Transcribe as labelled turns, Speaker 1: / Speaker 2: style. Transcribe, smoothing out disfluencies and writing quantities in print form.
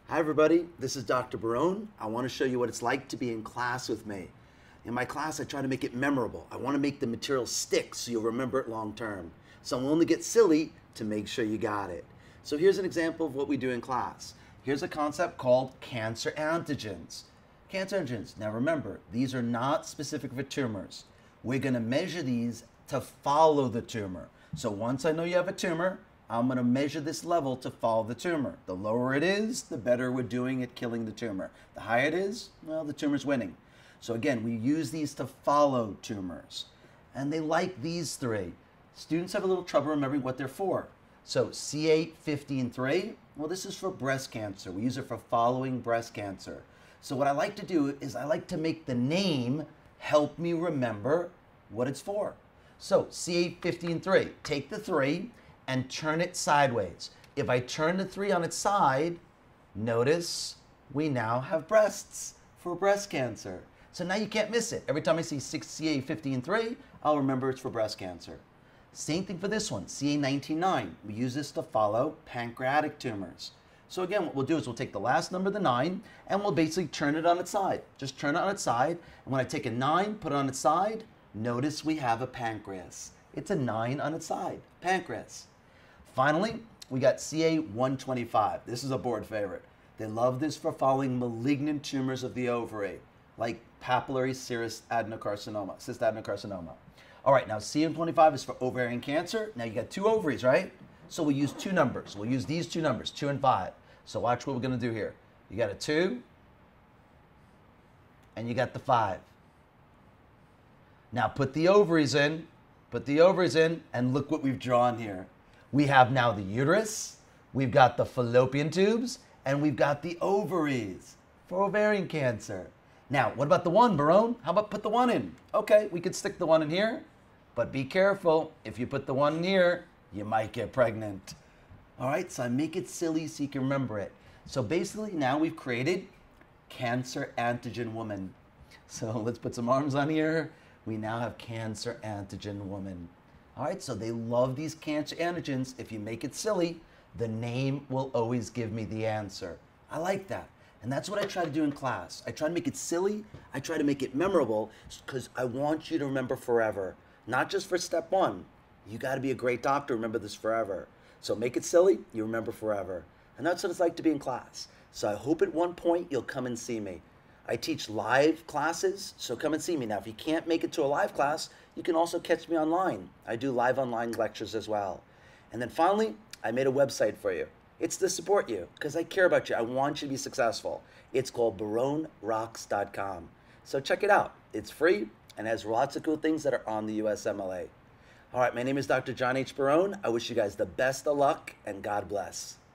Speaker 1: Hi everybody, this is Dr. Barone. I want to show you what it's like to be in class with me. In my class, I try to make it memorable. I want to make the material stick so you'll remember it long term. So I'm willing to get silly to make sure you got it. So here's an example of what we do in class. Here's a concept called cancer antigens. Cancer antigens, now remember, these are not specific for tumors. We're going to measure these to follow the tumor. So once I know you have a tumor, I'm going to measure this level to follow the tumor. The lower it is, the better we're doing at killing the tumor. The higher it is, well, the tumor's winning. So again, we use these to follow tumors. And they like these three. Students have a little trouble remembering what they're for. So C8, 50, and 3, well, this is for breast cancer. We use it for following breast cancer. So what I like to do is I like to make the name help me remember what it's for. So C8, 50, and 3, take the 3, and turn it sideways. If I turn the 3 on its side, notice we now have breasts for breast cancer. So now you can't miss it. Every time I see 6CA 50 and 3, I'll remember it's for breast cancer. Same thing for this one, CA 19-9. We use this to follow pancreatic tumors. So again, what we'll do is we'll take the last number, the 9, and we'll basically turn it on its side. Just turn it on its side, and when I take a 9, put it on its side, notice we have a pancreas. It's a 9 on its side, pancreas. Finally, we got CA 125. This is a board favorite. They love this for following malignant tumors of the ovary, like papillary cyst adenocarcinoma. All right, now CA 125 is for ovarian cancer. Now you got 2 ovaries, right? So we'll use 2 numbers. We'll use these 2 numbers, 2 and 5. So watch what we're gonna do here. You got a 2, and you got the 5. Now put the ovaries in, and look what we've drawn here. We have now the uterus, we've got the fallopian tubes, and we've got the ovaries for ovarian cancer. Now, what about the 1, Barone? How about put the 1 in? Okay, we could stick the 1 in here, but be careful. If you put the 1 in here, you might get pregnant. All right, so I make it silly so you can remember it. So basically, now we've created cancer antigen woman. So let's put some arms on here. We now have cancer antigen woman. All right, so they love these cancer antigens. If you make it silly, the name will always give me the answer. I like that. And that's what I try to do in class. I try to make it silly. I try to make it memorable because I want you to remember forever. Not just for step 1. You got to be a great doctor, remember this forever. So make it silly, you remember forever. And that's what it's like to be in class. So I hope at one point you'll come and see me. I teach live classes, so come and see me. Now, if you can't make it to a live class, you can also catch me online. I do live online lectures as well. And then finally, I made a website for you. It's to support you, because I care about you. I want you to be successful. It's called baronerocks.com. So check it out. It's free and has lots of cool things that are on the USMLA. All right, my name is Dr. John H. Barone. I wish you guys the best of luck, and God bless.